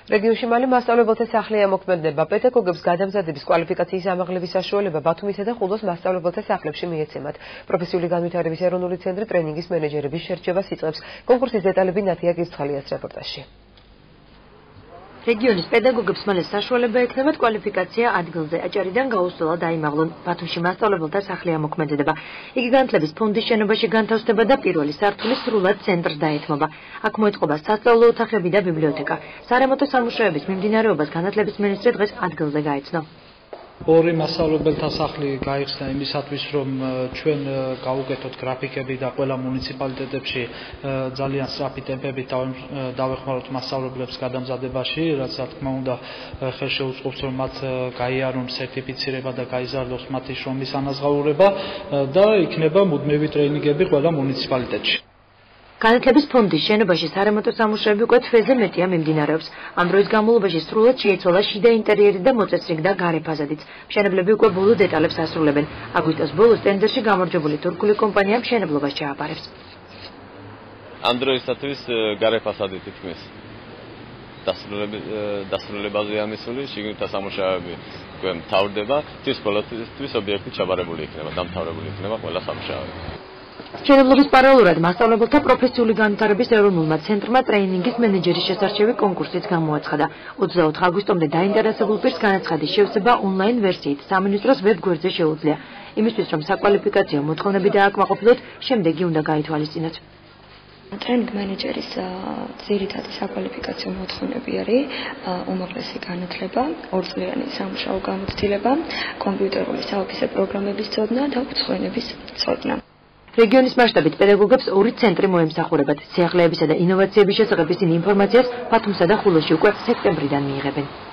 რეგიონში მალე მასწავლებელთა სახლი ამოქმედება. პედაგოგებს გადამზადების კვალიფიკაციის ამაღლების საშუალება ბათუმისა და ხულოს მასწავლებელთა სახლებში მიეცემათ. პროფესიული განვითარების ეროვნული ცენტრი ტრენინგის მენეჯერების შერჩევას იწყებს. კონკურსის დეტალები ნათია კირცხალიას რეპორტაჟში. რეგიონის პედაგოგებს მალე საშუალება ექნებათ კვალიფიკაცია ადგილზე აჭარიდან გაუსვლა დაიმაღლონ. ბათუმში მასწავლებელთა სახლი ამოქმედება. იგი განათლების ფონდის შენობაში განთავსდება და პირველი სართული სრულად ცენტრს დაეთმობა. აქ მოეწყობა სასწავლო ოთახები და ბიბლიოთეკა. სარემონტო სამუშაოების მიმდინარეობას განათლების მინისტრი დღეს ადგილზე გაეცნო. ორი მასწავლებელთა სახლი გაიხსნა იმისათვის, რომ ჩვენ გავუკეთოთ გრაფიკები და ყველა მუნიციპალიტეტებში ძალიან სწრაფი ტემპებით დავეხმაროთ მასწავლებლებს გადამზადებაში, რაც რა თქმა უნდა ხელშეუწყობს, რომ მათ გაიარონ სერტიფიცირება და გაიზარდოს მათი შრომის ანაზღაურება და იქნება მუდმივი ტრენინგები ყველა მუნიციპალიტეტში. განათლების ფონდის შენობაში სარემონტო სამუშაოები უკვე თვეზე მეტია მიმდინარეობს. ამ დროის განმავლობაში სრულად შეიცვალა შიდა ინტერიერი და მოწესრიგდა გარე ფასადიც. მშენებლები უკვე ბოლო დეტალებს ასრულებენ. აგვისტოს ბოლოს ტენდერში გამარჯვებული თურქული კომპანია მშენებლობას ჩააბარებს. ამ დროისათვის გარე ფასადი თითქმის დასრულებაზეა მისული, შიგნითა სამუშაოები უკვე მთავრდება, თვის ბოლოსთვის ობიექტი ჩაბარებული იქნება, დამთავრებული იქნება ყველა სამუშაოები. მშენებლობის პარალელურად მასწავლებელთა პროფესიული განვითარების ეროვნულმა ცენტრმა ტრეინინგის მენეჯერის შესარჩევი კონკურსიც გამოაცხადა. 24 აგვისტომდე დაინტერესებულ პირს განაცხადის შევსება ონლაინ ვერსიით სამინისტროს ვებ-გვერდზე შეუძლია. იმისთვის, რომ საკვალიფიკაციო მოთხოვნები დააკმაყოფილოთ, შემდეგი უნდა გაითვალისწინოთ. ტრენინგ მენეჯერის ძირითადი საკვალიფიკაციო მოთხოვნები არის უმაღლესი განათლება, ორწლიანი სამუშაო გამოცდილება, კომპიუტერული საოფისე პროგრამების ცოდნა და უცხოენების ცოდნა. რეგიონის მასშტაბით პედაგოგებს ორი ცენტრი მოემსახურებათ. სიახლეებისა და ინოვაციების შესახებ ისინი ინფორმაციას ბათუმსა და ხულოში უკვე სექტემბრიდან მიიღებენ.